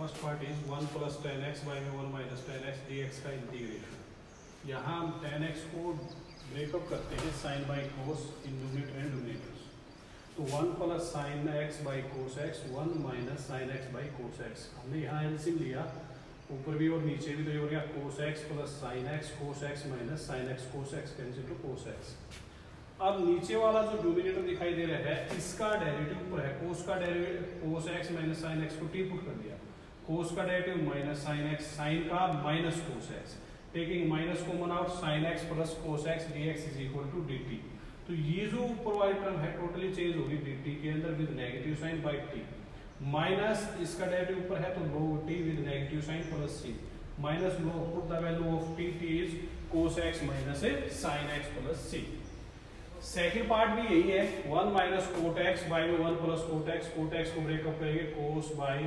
First part is 1 plus tan x by में 1 minus tan x d x का integration. यहाँ हम tan x को ब्रेकअप करते हैं sine by cos in numerator and denominators. तो 1 plus sine x by cos x 1 minus sine x by cos x. हमने यहाँ एलसीएम लिया ऊपर भी और नीचे भी, तो ये हो गया cos x plus sine x minus sine x cos x cancel to cos x. अब नीचे वाला जो डोमिनेटर दिखाई दे रहा है इसका डेरिवेटिव ऊपर है, कोस का derivative cos x minus sine x को टी पुट कर दिया, कोस का derivative minus sine x, sine का minus cos x, taking minus common out sine x plus cos x d x is equal to d t. तो ये जो ऊपर वाली टर्म है टोटली चेंज होगी डी टी के अंदर with negative sign by t, minus इसका डेरिवेटिव ऊपर है तो log t with negative sign plus c, minus log put the value of t, t is cos x minus sin x plus c। Second part भी यही है, 1 minus cot x by में 1 plus cot x को breakup करेंगे cos by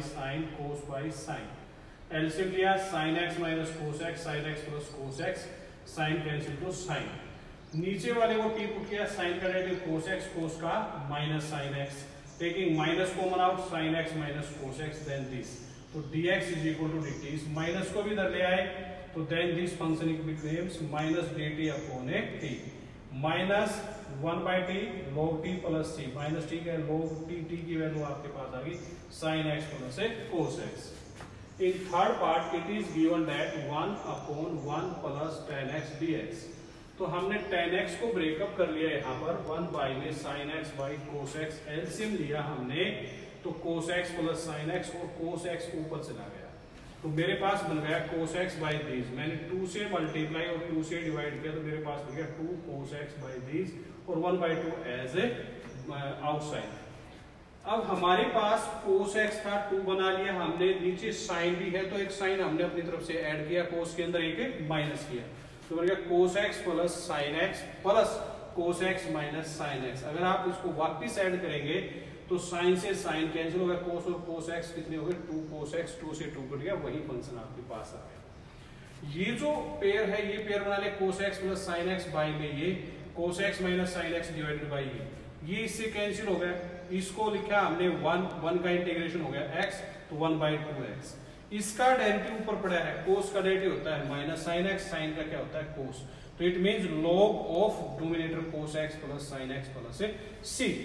sine, LCM लिया sine x minus cos x, sine x plus cos x, sine cancel to sine. नीचे वाले को टी पुट किया, साइन का डेरिवेटिव कोस एक्स, कोस का minus sine x, taking minus common out sine x minus cos x, then this, तो dx is equal to dt। इस minus को भी इधर ले आए तो then this function becomes minus dt upon a t, minus 1 by T log t plus c, minus t का log t की वैल्यू आपके पास आ गई sin x plus cos x। In third part it is given that 1 upon 1 plus tan x dx। तो हमने tan x को breakup कर लिया यहाँ पर 1 बाई में sin x by cos x, LCM लिया हमने तो cos x plus sin x और cos x ऊपर चला गया, तो मेरे पास बन गया cos x बाई दिस, मैंने 2 से मल्टीप्लाई और 2 से डिवाइड किया तो मेरे पास बन गया 2 cos x बाई दिस और 1 बाई 2 एज ए आउटसाइड। अब हमारे पास cos x था 2 बना लिया हमने, नीचे साइन भी है तो एक साइन हमने अपनी तरफ से ऐड किया, cos के अंदर एक माइनस किया, तो बन गया cos x plus sin x plus cos x minus sin x। अगर आप इसको वापस ऐड करेंगे तो साइन से साइन कैंसिल हो गया, cos और cos x कितने हो गए 2 cos x, 2 से 2 कट गया, वही फंक्शन आपके पास आ गया। ये जो पेयर है ये पेयर बना ले cos x plus sin x by में ये cos x minus sin x divided by ये इससे कैंसिल हो गया, इसको लिखा हमने 1 का इंटीग्रेशन हो गया x तो 1 बाई 2x। इसका डेरिवेटिव ऊपर पड़ा है, cos का डेरिवेटिव होता है माइनस sin x, sin का क्या होता है cos, तो it means log of denominator cos x plus sin x plus c।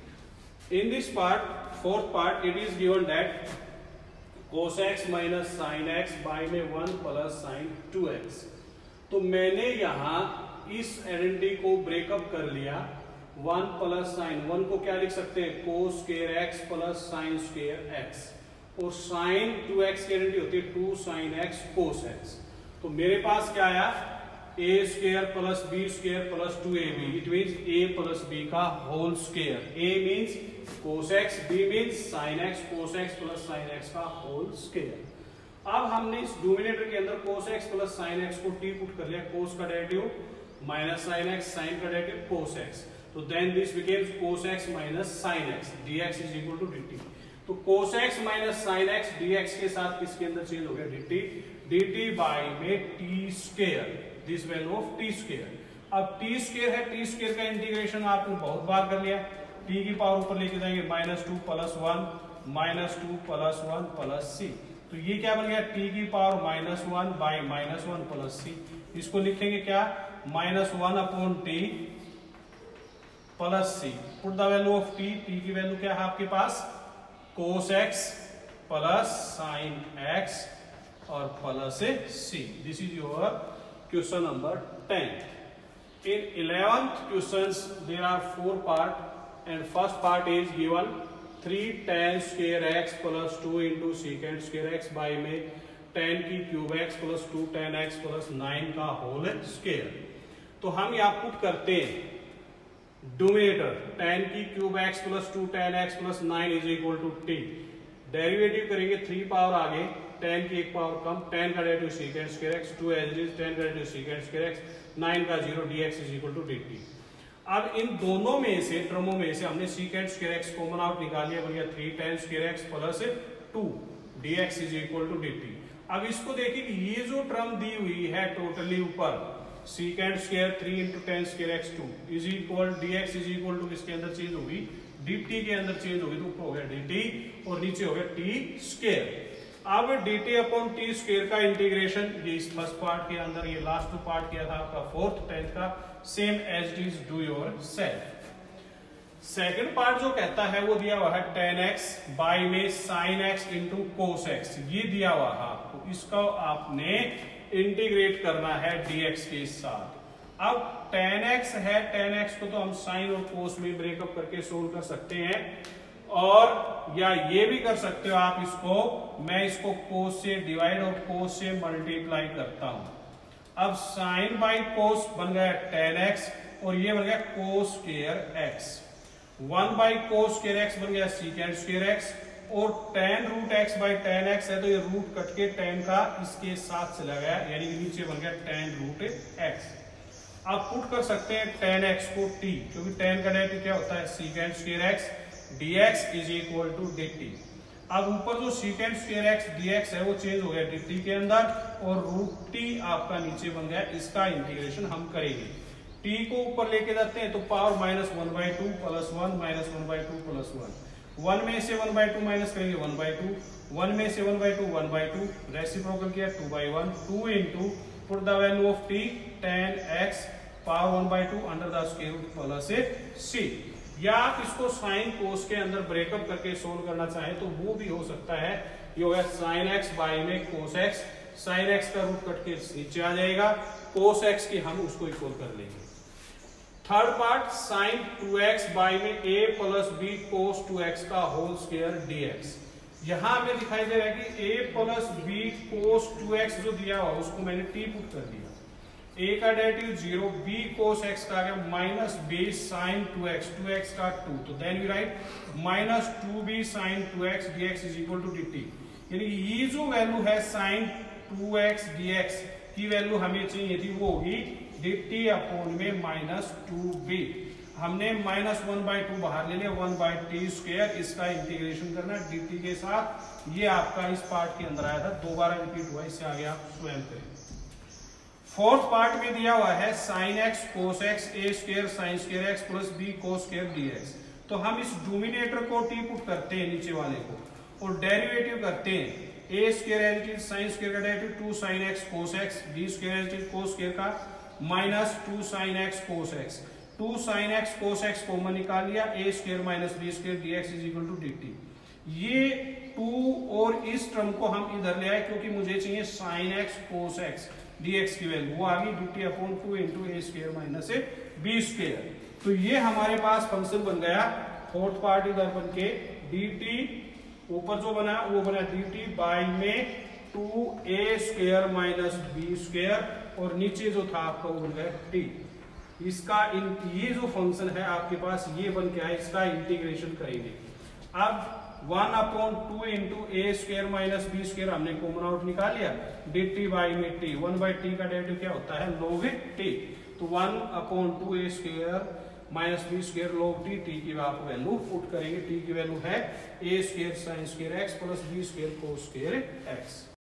In this part, fourth part, it is given that cos x minus sin x by में 1 plus sin 2x। तो मैंने यहाँ इस identity को breakup कर लिया, 1 plus sign, 1 को क्या लिख सकते हैं cos square x plus sin square x, और sin 2x की आइडेंटिटी होती है 2 sin x cos x। तो मेरे पास क्या आया a square plus b square plus 2ab, it means a plus b का whole square, a means cos x, b means sin x cos x plus sin x का whole square. अब हमने इस denominator के अंदर cos x plus sin x को t put कर लिया, cos का derivative minus sin x, sin का डेरिवेटिव cos x, तो then this becomes cos x minus sin x dx is equal to dt। तो cos x minus sin x dx के साथ किसके अंदर चेंज हो गया dt बाई में t square, this value of t square. अब t स्क्वायर है, t स्क्वायर का इंटीग्रेशन आपने बहुत बार कर लिया, t की पावर ऊपर लेके जाएंगे -2 प्लस 1 -2 प्लस 1 प्लस c, तो ये क्या बन गया t की पावर -1 बाई -1 प्लस c। इसको लिखेंगे क्या -1 upon t plus c, put the value of t, t की वैल्यू क्या है आपके पास cos x plus sin x और plus c। This is your question number 10। In 11th questions there are 4 parts and first part is given 3 tan square x plus 2 into secant square x by में tan की cube x plus 2 tan x plus 9 का whole square. तो हम यहाँ put करते हैं denominator tan की cube x plus 2 tan x plus 9 is equal to t, derivative करेंगे 3 पावर आगे, tan की 1 पावर कम, tan का derivative secant square x, 2 as it is, tan का डेरिवेटिव secant square x, 9 का 0 dx is equal to dt। अब इन दोनों में से टर्मों में से हमने secant square x common out निकाल लिया, बन गया 3 tan square x plus 2 dx is equal to dt। अब इसको देखिए कि ये जो टर्म दी हुई है टोटली ऊपर secant square 3 into tan square x 2 is equal dx is equal to किसके अंदर चेंज होगी dt के अंदर चेंज होगी, तो ऊपर हो गया dt और नीचे हो गया t स्क्वायर। अब dt अपॉन टी स्क्वायर का इंटीग्रेशन, ये इस फर्स्ट पार्ट के अंदर, ये लास्ट पार्ट किया था आपका 4th 10th का, same as it is do yourself. Second part जो कहता है वो दिया हुआ है tan x बाई में sin x into cos x, ये दिया हुआ है आपको, इसको आपने इंटीग्रेट करना है dx के साथ। अब tan x है, tan x को तो हम sin और कोस में ब्रेकअप करके सोल्व कर सकते हैं, और या ये भी कर सकते हो आप इसको, मैं इसको कोस से डिवाइड और कोस से मल्टीप्लाई करता हूं। अब साइन बाई कोस बन गया tan x और ये बन गया कोस स्क्वायर x, 1 बाई कोस स्क्वायर x बन गया सीकेंड स्क्वायर x, और tan रूट x बाई tan x है तो ये रूट कट के tan का इसके साथ चला गया, यानी कि नीचे बन गया tan रूट x। आप पुट कर सकते हैं tan x को t, क्योंकि tan का डेरिवेटिव क्या होता है secant square x, dx is equal to dt। अब ऊपर जो सीकेंड स्क्वायर x dx है वो चेंज हो गया dt के अंदर, और रूट t आपका नीचे बन गया, इसका इंटीग्रेशन हम करेंगे। t को ऊपर लेके जाते हैं तो पावर -1/2 प्लस 1 -1/2 प्लस 1, 1 में से 1/2 माइनस करेंगे 1/2, 1 में से 1/2 1/2, रेसिप्रोकल किया 2/1, 2 into put the value of t tan x power 1/2 under the square root plus c। या आप इसको साइन कोस के अंदर ब्रेकअप करके सोल्व करना चाहें तो वो भी हो सकता है। ये हो गया साइन एक्स बाई में कोस एक्स, साइन एक्स का रूट कट के नीचे आ जाएगा, कोस एक्स की हम उसको इक्वल कर लेंगे। Third part sine 2x by में a plus b cos 2x का होल स्क्वायर dx। यहां हमें दिखाई दे रहा है कि a plus b cos 2x जो दिया हुआ उसको मैंने t पुट कर दिया, a का डेरिवेटिव 0, b कोस x का आ गया minus b sign 2x, 2x का 2, तो then we write minus 2b sine 2x dx is equal to dt। यानी ये जो वैल्यू है साइन 2x dx की वैल्यू हमें चाहिए थी, वो होगी dt अपॉन में माइनस 2b। हमने -1/2 बाहर ले लिया, 1/t स्क्वायर, इसका इंटीग्रेशन करना dt के साथ। ये आपका इस पार्ट के अंदर आया था, दोबारा रिपीट हुआ, इससे आगे आप स्वयं करें। फोर्थ पार्ट में दिया हुआ है sine x cos x a square sine square x plus b cos square dx। तो हम इस डोमिनेटर को t पुट करते हैं नीचे वाले को, और डेरिवेटिव करते हैं a square as it is sine square का derivative 2 sine x cos x, b square as it is cos square का minus 2 sine x cos x, 2 sine x cos x common निकाल लिया, a square minus b square dx is equal to dt। ये 2 और इस term को हम इधर ले आए क्योंकि मुझे चाहिए sine x cos x dx की वैल्यू, वो आ गई dt upon 2 into a square minus b square. तो ये हमारे पास फंक्शन बन गया। फोर्थ पार्ट इधर बन के dt ऊपर जो बना वो बना dt बाई में 2a square minus b square, और नीचे जो था आपका वो बन गया t। इसका ये जो फंक्शन है आपके पास ये बन के आया, इसका इंटीग्रेशन करेंगे। अब 1/2 into a square minus b square हमने कॉमन आउट निकाल लिया, dt बाई में t, 1/t का डेरिवेटिव क्या होता है log t, तो 1/2 a square minus b square log t, t की आप वैल्यू पुट करेंगे, t की वैल्यू है a square sine square x plus b square cos square x।